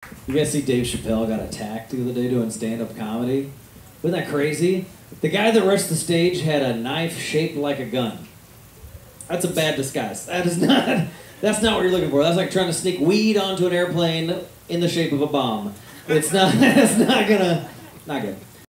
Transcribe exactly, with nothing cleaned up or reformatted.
You guys see Dave Chappelle got attacked the other day doing stand-up comedy? Wasn't that crazy? The guy that rushed the stage had a knife shaped like a gun. That's a bad disguise. That is not, that's not what you're looking for. That's like trying to sneak weed onto an airplane in the shape of a bomb. It's not, it's not gonna, not good.